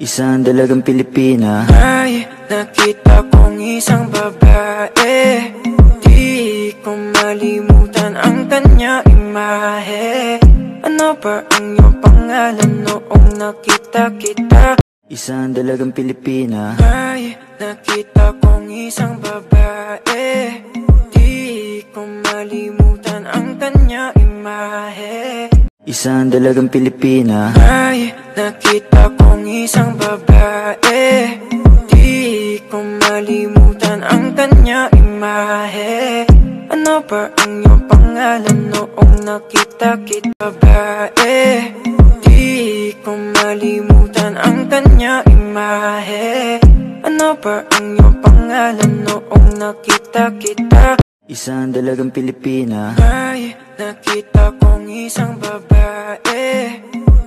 Isang dalagang Pilipina. Ay, nakita kong isang babae, di ko malimutan ang kanya imahe. Ano ba ang iyong pangalan noong nakita kita? Isang dalagang Pilipina. Ay, nakita kong isang babae, di ko malimutan ang kanya imahe. Isang dalagang Pilipina. Ay, nakita kong isang babae, di ko malimutan ang kanya imahe. Ano ba ang iyong pangalan noong nakita kita? Babae, di ko malimutan ang kanya imahe. Ano ba ang iyong pangalan noong nakita kita? Isang dalagang Pilipina. Ay, nakita kong isang babae,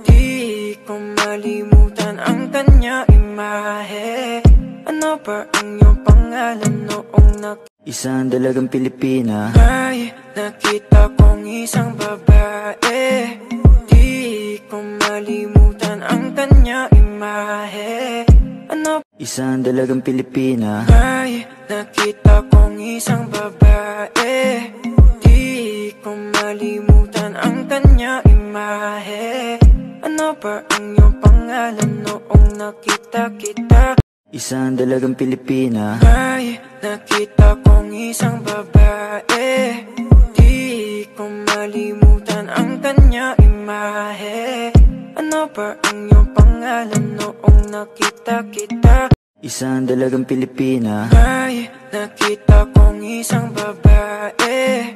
di ko malimutan ang kanya imahe. Ano ba ang iyong pangalan noong nakita? Isang dalagang Pilipina. Ay, nakita kong isang babae, di ko malimutan ang kanya imahe. Ano? Isang dalagang Pilipina. Ay, nakita kong isang babae, di ko malimutan ang kanya imahe. Ano ba ang iyong pangalan noong nakita kita? Isang dalagang Pilipina. Ay, nakita kong isang babae, di ko malimutan ang kanya imahe. Ano ba ang iyong pangalan noong nakita kita? Isang dalagang Pilipina. Ay, nakita kong isang babae,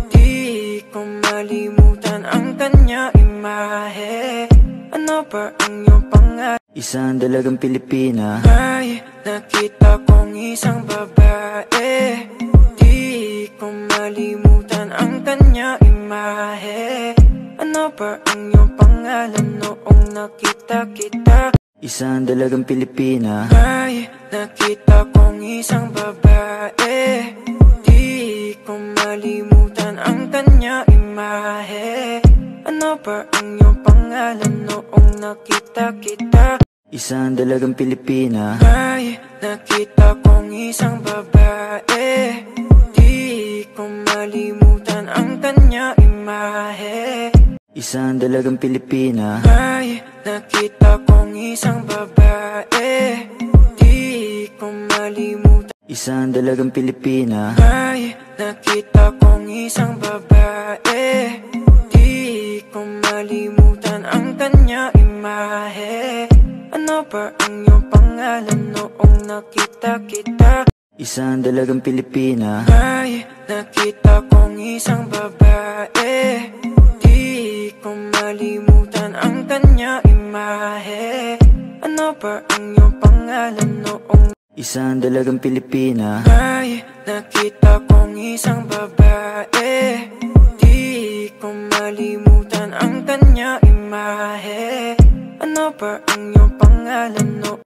di ko malimutan ang kanya imahe. Ano ba ang iyong pangalan? Isang dalagang Pilipina. Ay, nakita kong isang babae, di ko malimutan ang kanya imahe. Ano ba ang iyong pangalan noong nakita kita? Isang dalagang Pilipina. Ay, nakita kong isang babae, di ko malimutan ang kanya imahe. Ano ba ang iyong pangalan noong nakita kita? Isang dalagang Pilipina. Ay, nakita kong isang babae, di ko malimutan ang kanya imahe. Isang dalagang Pilipina. Ay, nakita kong isang babae, di ko malimutan. Isang dalagang Pilipina. Ay, nakita kong isang babae, di ko malimutan ang kanya imahe. Ano ba ang iyong pangalan noong nakita kita? Isang dalagang Pilipina. Ay, nakita kong isang babae, di ko malimutan ang kanya imahe. Ano ba ang iyong pangalan noong? Isang dalagang Pilipina. Ay, nakita kong isang babae, di ko malimutan ang kanya imahe. Ano ba ang iyong pangalan noong?